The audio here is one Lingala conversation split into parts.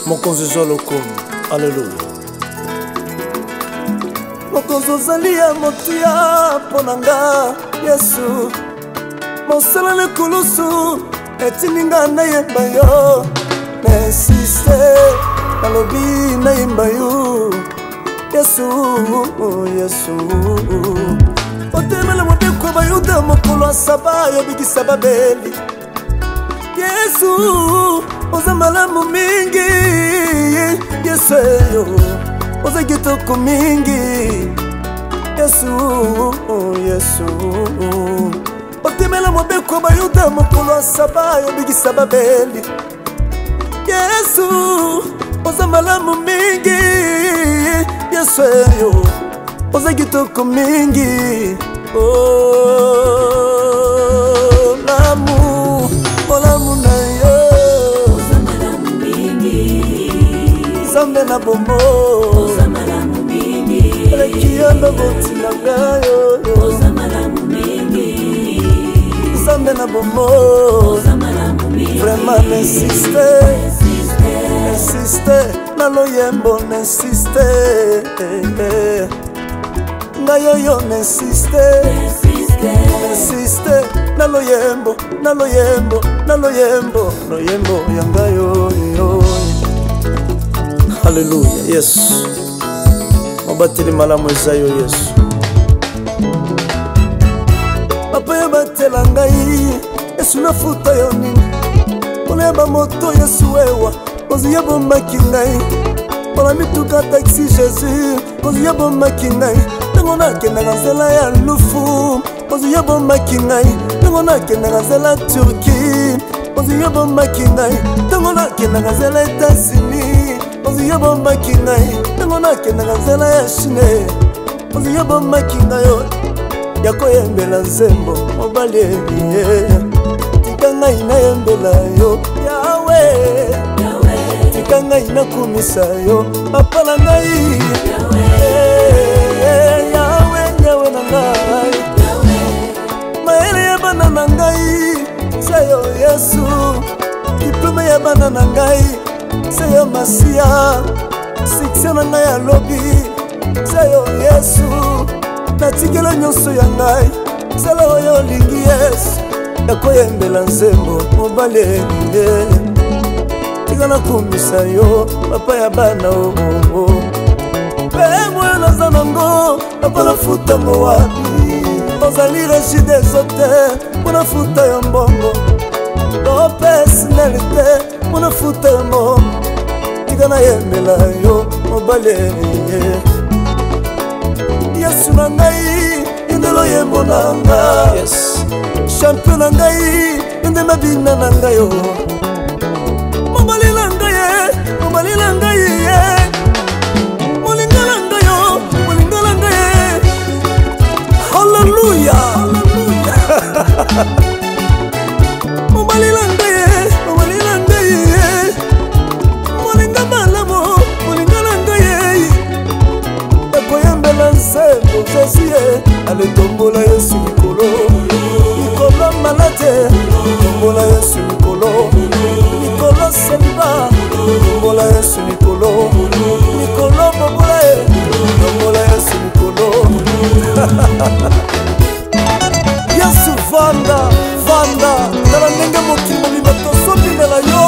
mokonzi zolokomo. Alléluia. Mokonzi ozali ya motuya ponanga Yesu. Mosala le kulusu etininga na yemba yo. Nesiste nalobi na yemba yo. Yesu, Yesu. Otemela moteko bayuda mokolo asaba yo bigisa babeli. Yesu, oza malamu mingi. Yesu yo, oza kitoko mingi. Yesu, Yesu. Otemela moteko bayuda mokolo asaba yo bigisa babeli. Yesu, oza malamu mingi. Yesu yo, oza kitoko mingi. Oh, lamu, oh lamu na yo. Oza malamu mingi. Zambe na bomo. Oza malamu mingi. Rekiando boti na gayo. Oza malamu mingi. Zambe na bomo. Oza malamu mingi. Vraiment n'insiste. N'insiste. Nalo yembo n'insiste. Ngayo yo n'insiste. N'insiste. Nalo yembo. Nalo yembo. Nalo yembo. Nalo yembo yangayo yo. Alléluia. Yes. Obateli malamu ezayo Yesu. Papa ya batela ngai. Yesu na futa yo nini. Kone ba moto Yesu ewa. Ozi ya bomba kingai. Ola mituka taxi Jésus. Ozi ya bomba kingai. Nango na kenda ngazela ya lufu. Ozi ya bomba kingai. Nango na kenda ngazela Turquie. Ozi ya bomba kingai. Nango na kenda ngazela États-Unis. Ozi ya bomba kingai. Nango na kenda ngazela ya Chine. Ozi ya bomba kingai. Yako yembela nzembo mobali ebiye. Tika ngai na yembela yo Yahweh. Tika ngai na kumisa yo papa na ngai. Yahweh, Yahweh na ngai. Maele ya bana na ngai seyo Yesu. Diplome ya bana na ngai seyo Masia. Sikse na ngai ya lobi seyo Yesu. Natikela nyonso ya ngai sala oyo lingi Yesu. Yakoyembela nzembo mobali elinge. Tika na kumisa yo papa ya bana omo. Pemwe naza nango napana futa mo wapi. Ozali rejide zote muna futa yo mbongo. Personalite muna futa yo mbongo. Tika na yembela yo mobali elinge. Yesu na ngai indelo yembo na nga. Yes. Champion na ngai inde mabina na ngai yo. Mobali na ngai, mobali na ngai. Molinga na ngai yo, molinga na ngai. Hallelujah. Mobali na ngai, mobali na ngai. Molinga malamo, molinga na ngai. Yakoyembela nzembo Jésus. Ale tombola Yesu likolo. Likolo malade. Tombola Yesu likolo. Likolo semba. Tombola Yesu likolo. Likolo bobola. Tombola Yesu likolo. Yesu vanda, vanda. Nala ndenge mokimo libato sobinela yo.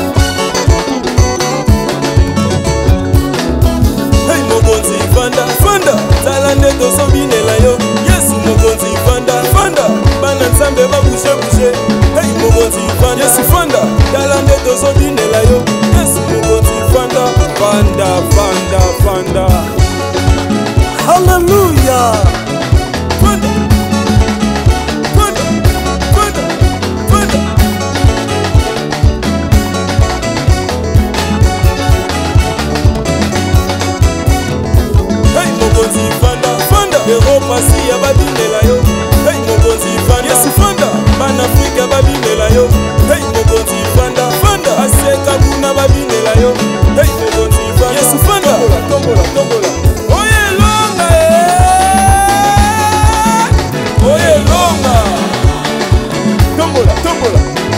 Hey mokonzi vanda, vanda. Tala nde tosobinela yo. Yesu mokonzi vanda, vanda. Bana nzambe babushe bushe. Hey mokonzi vanda, Yesu vanda. Tala nde tosobinela yo. Yesu mokonzi vanda, vanda, vanda, vanda. Hallelujah. Vanda, vanda, vanda, vanda. Hey mokonzi vanda, vanda. Europa si ya babinela yo. Hey mokonzi vanda, Yesu vanda. Bana Afrika babinela yo. Hey mokonzi vanda, vanda. Aseka buna babinela yo. Hey mokonzi vanda, Yesu vanda. Tombola, tombola. Oye longa Oye longa. Tombola, tombola.